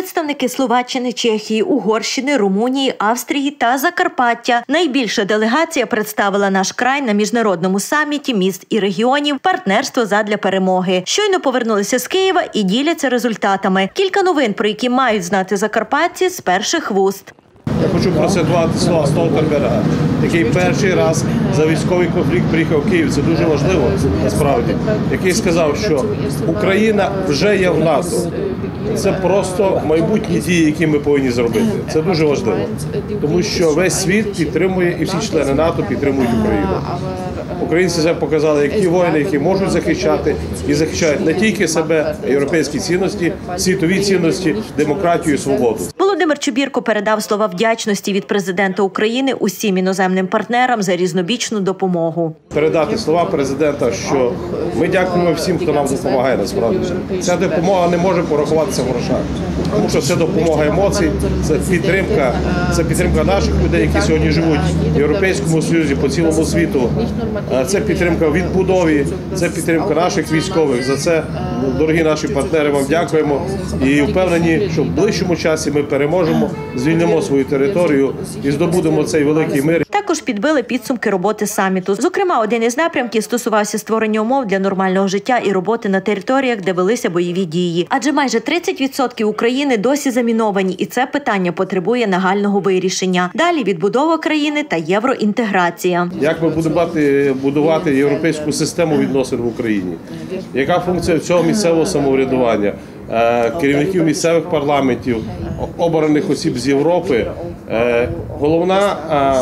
Представники Словаччини, Чехії, Угорщини, Румунії, Австрії та Закарпаття. Найбільша делегація представила наш край на міжнародному саміті міст і регіонів «Партнерство задля перемоги». Щойно повернулися з Києва і діляться результатами. Кілька новин, про які мають знати закарпатці з перших вуст. Я хочу процитувати слова Столтенберга, який перший раз за військовий конфлікт приїхав в Київ. Це дуже важливо, насправді. Який сказав, що Україна вже є в НАТО. Це просто майбутні дії, які ми повинні зробити. Це дуже важливо, тому що весь світ підтримує, і всі члени НАТО підтримують Україну. Українці вже показали, як ті воїни, які можуть захищати і захищають не тільки себе, а й європейські цінності, світові цінності, демократію і свободу. Володимир Чубірко передав слова вдячності від президента України усім іноземним партнерам за різнобічну допомогу. Передати слова президента, що ми дякуємо всім, хто нам допомагає насправді. Ця допомога не може порахуватися в грошах, тому що це допомога емоцій, це підтримка наших людей, які сьогодні живуть в Європейському Союзі, по цілому світу. Це підтримка в відбудові, це підтримка наших військових. За це, дорогі наші партнери, вам дякуємо і впевнені, що в ближчому часі ми переможемо, звільнимо свою територію і здобудемо цей великий мир. Також підбили підсумки роботи саміту. Зокрема, один із напрямків стосувався створення умов для нормального життя і роботи на територіях, де велися бойові дії. Адже майже 30% України досі заміновані, і це питання потребує нагального вирішення. Далі відбудова країни та євроінтеграція. Як ми будемо будувати європейську систему відносин в Україні? Яка функція цього місцевого самоврядування? Керівників місцевих парламентів, обраних осіб з Європи. Головна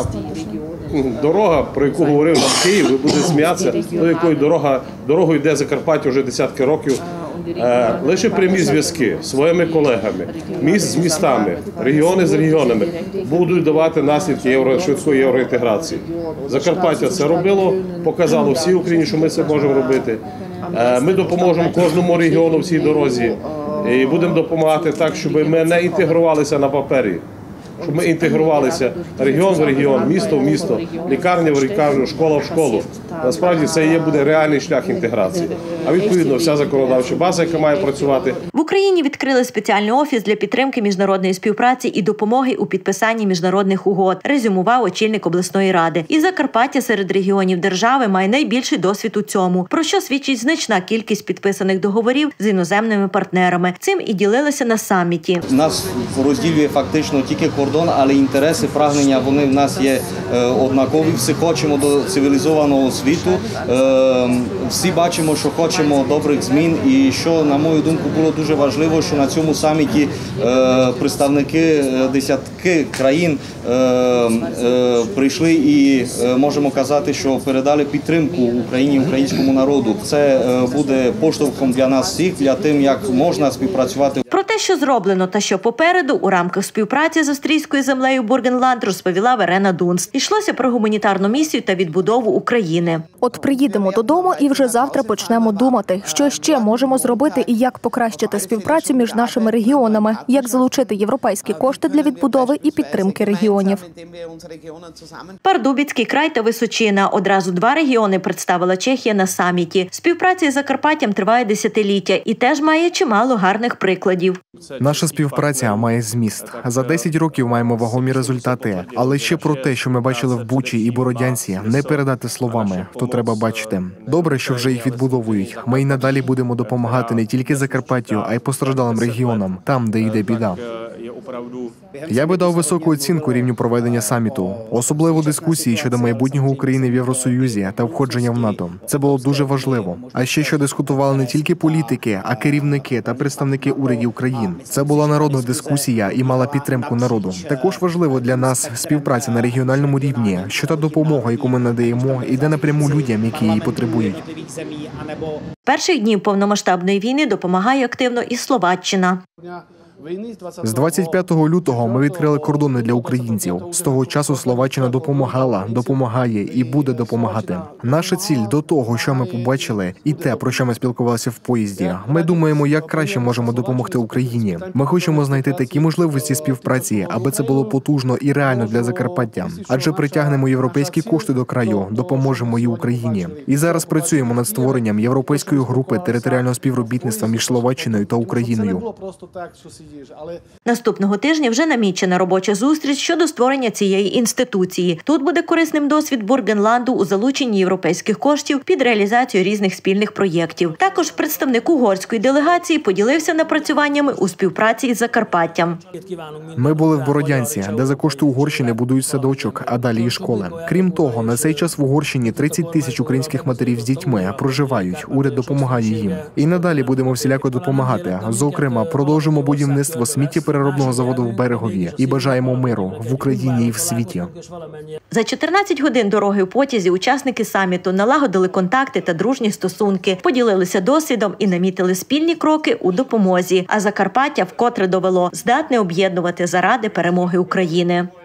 дорога, про яку говорив нам Київ, ви будете сміятися, до якої дорогою йде Закарпаття вже десятки років. Лише прямі зв'язки з своїми колегами, міст з містами, регіони з регіонами будуть давати наслідки швидкої євроінтеграції. Закарпаття це робило, показало всій Україні, що ми це можемо робити. Ми допоможемо кожному регіону в цій дорозі і будемо допомагати так, щоб ми не інтегрувалися на папері. Щоб ми інтегрувалися регіон в регіон, місто в місто, лікарня в лікарню, школа в школу. Насправді це буде реальний шлях інтеграції. А відповідно вся законодавча база, яка має працювати. В Україні відкрили спеціальний офіс для підтримки міжнародної співпраці і допомоги у підписанні міжнародних угод, резюмував очільник обласної ради. І Закарпаття серед регіонів держави має найбільший досвід у цьому, про що свідчить значна кількість підписаних договорів з іноземними партнерами. Цим і ділилися на саміті. Нас розділює фактично тільки кордон, але інтереси, прагнення, вони в нас є однакові. Всі хочемо до цивілізованого світу. Всі бачимо, що хочемо добрих змін. І що, на мою думку, було дуже важливо, що на цьому саміті представники десятки країн прийшли і можемо казати, що передали підтримку Україні, українському народу. Це буде поштовхом для нас всіх, для тим, як можна співпрацювати. Про те, що зроблено та що попереду у рамках співпраці з австрійською землею Бургенланд, розповіла Верена Дунст. Йшлося про гуманітарну місію та відбудову України. От приїдемо додому і вже завтра почнемо думати, що ще можемо зробити і як покращити співпрацю між нашими регіонами, як залучити європейські кошти для відбудови і підтримки регіонів. Пардубицький край та Височина – одразу два регіони представила Чехія на саміті. Співпраця із Закарпаттям триває десятиліття і теж має чимало гарних прикладів. Наша співпраця має зміст. За 10 років маємо вагомі результати. Але ще про те, що ми бачили в Бучі і Бородянці, не передати словами, то треба бачити. Добре, що вже їх відбудовують. Ми й надалі будемо допомагати не тільки Закарпаттю, а й постраждалим регіонам, там, де йде біда. Я би дав високу оцінку рівню проведення саміту, особливо дискусії щодо майбутнього України в Євросоюзі та входження в НАТО. Це було дуже важливо. А ще що дискутували не тільки політики, а керівники та представники урядів країн. Це була народна дискусія і мала підтримку народу. Також важливо для нас співпраця на регіональному рівні, що та допомога, яку ми надаємо, йде напряму людям, які її потребують. Перших днів повномасштабної війни допомагає активно і Словаччина. З 25 лютого ми відкрили кордони для українців. З того часу Словаччина допомагала, допомагає і буде допомагати. Наша ціль до того, що ми побачили, і те, про що ми спілкувалися в поїзді. Ми думаємо, як краще можемо допомогти Україні. Ми хочемо знайти такі можливості співпраці, аби це було потужно і реально для Закарпаття. Адже притягнемо європейські кошти до краю, допоможемо і Україні. І зараз працюємо над створенням європейської групи територіального співробітництва між Словаччиною та Україною. Наступного тижня вже намічена робоча зустріч щодо створення цієї інституції. Тут буде корисним досвід Бургенланду у залученні європейських коштів під реалізацію різних спільних проєктів. Також представник угорської делегації поділився напрацюваннями у співпраці із Закарпаттям. Ми були в Бородянці, де за кошти Угорщини будують садочок, а далі і школи. Крім того, на цей час в Угорщині 30 тисяч українських матерів з дітьми проживають. Уряд допомагає їм. І надалі будемо всіляко допомагати. Зокрема, продовжимо будівництво сміттєпереробного заводу в Берегові і бажаємо миру в Україні і в світі. За 14 годин дороги в потязі учасники саміту налагодили контакти та дружні стосунки, поділилися досвідом і намітили спільні кроки у допомозі. А Закарпаття вкотре довело здатне об'єднувати заради перемоги України.